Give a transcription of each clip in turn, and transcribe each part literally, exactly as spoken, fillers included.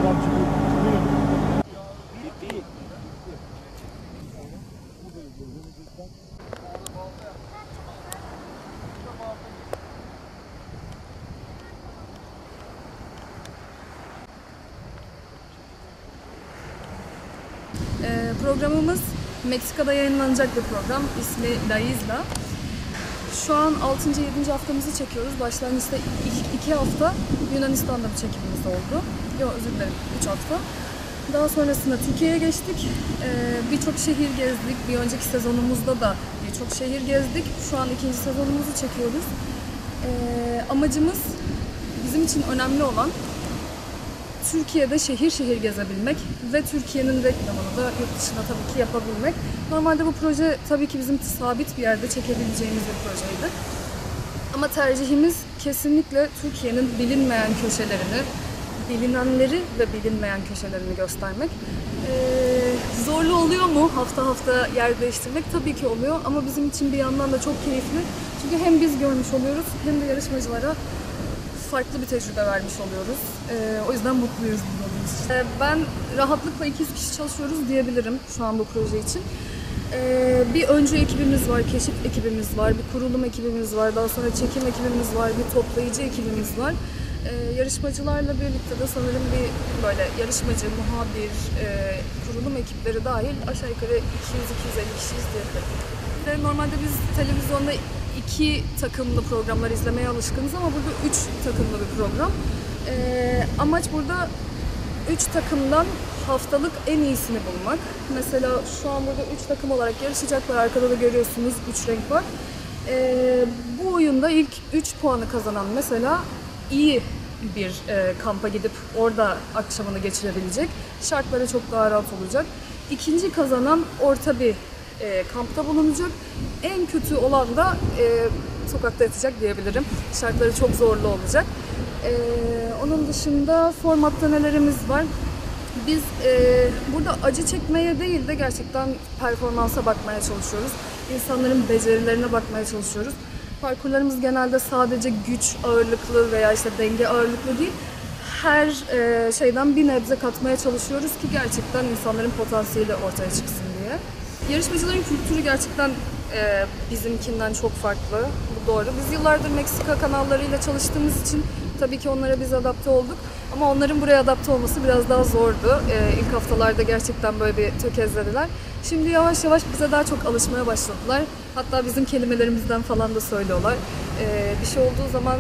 Ee, programımız Meksika'da yayınlanacak bir program. İsmi La Isla. Şu an altıncı yedinci haftamızı çekiyoruz. Başlangıçta iki hafta Yunanistan'da bir çekimimiz oldu. Yok, özür dilerim, üç hafta. Daha sonrasında Türkiye'ye geçtik. Ee, birçok şehir gezdik. Bir önceki sezonumuzda da birçok şehir gezdik. Şu an ikinci sezonumuzu çekiyoruz. Ee, amacımız, bizim için önemli olan Türkiye'de şehir şehir gezebilmek ve Türkiye'nin reklamını da yurt dışına tabii ki yapabilmek. Normalde bu proje tabii ki bizim sabit bir yerde çekebileceğimiz bir projeydi. Ama tercihimiz kesinlikle Türkiye'nin bilinmeyen köşelerini, bilinenleri ve bilinmeyen köşelerini göstermek. Ee, zorlu oluyor mu hafta hafta yer değiştirmek? Tabii ki oluyor ama bizim için bir yandan da çok keyifli. Çünkü hem biz görmüş oluyoruz hem de yarışmacılara farklı bir tecrübe vermiş oluyoruz. Ee, o yüzden mutluyuz bu olduğumuz için. Ee, ben rahatlıkla iki yüz kişi çalışıyoruz diyebilirim şu an bu proje için. Ee, bir öncü ekibimiz var, keşif ekibimiz var, bir kurulum ekibimiz var, daha sonra çekim ekibimiz var, bir toplayıcı ekibimiz var. Ee, yarışmacılarla birlikte de sanırım bir böyle yarışmacı, muhabir, e, kurulum ekipleri dahil aşağı yukarı iki yüz iki yüz elli kişiyiz diyebilirim. Ve normalde biz televizyonda iki takımlı programlar izlemeye alışkınız ama burada üç takımlı bir program. Ee, amaç burada üç takımdan haftalık en iyisini bulmak. Mesela şu an burada üç takım olarak yarışacaklar. Arkada da görüyorsunuz üç renk var. Ee, bu oyunda ilk üç puanı kazanan mesela iyi bir e, kampa gidip orada akşamını geçirebilecek. Şartları çok daha rahat olacak. İkinci kazanan orta bir E, kampta bulunacak. En kötü olan da e, sokakta yatacak diyebilirim. Şartları çok zorlu olacak. E, onun dışında formatta nelerimiz var? Biz e, burada acı çekmeye değil de gerçekten performansa bakmaya çalışıyoruz. İnsanların becerilerine bakmaya çalışıyoruz. Parkurlarımız genelde sadece güç ağırlıklı veya işte denge ağırlıklı değil. Her e, şeyden bir nebze katmaya çalışıyoruz ki gerçekten insanların potansiyeli ortaya çıksın diye. Yarışmacıların kültürü gerçekten e, bizimkinden çok farklı, bu doğru. Biz yıllardır Meksika kanallarıyla çalıştığımız için tabii ki onlara biz adapte olduk. Ama onların buraya adapte olması biraz daha zordu. E, ilk haftalarda gerçekten böyle bir tökezlediler. Şimdi yavaş yavaş bize daha çok alışmaya başladılar. Hatta bizim kelimelerimizden falan da söylüyorlar. E, bir şey olduğu zaman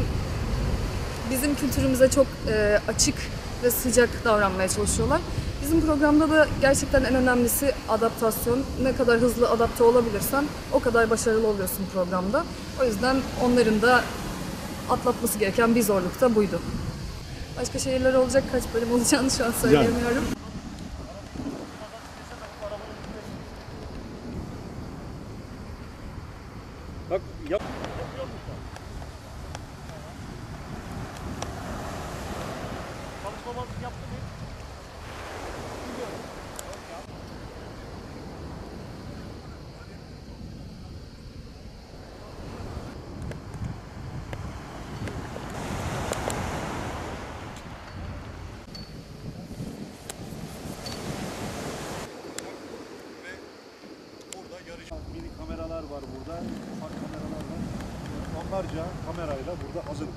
bizim kültürümüze çok e, açık ve sıcak davranmaya çalışıyorlar. Bizim programda da gerçekten en önemlisi adaptasyon. Ne kadar hızlı adapte olabilirsen o kadar başarılı oluyorsun programda. O yüzden onların da atlatması gereken bir zorluk da buydu. Başka şehirler olacak, kaç bölüm olacağını şu an söyleyemiyorum. Bak yap. Çalışmamazlık yaptı mı? Mini kameralar var burada, ufak kameralar var. Onlarca kamerayla burada hazır.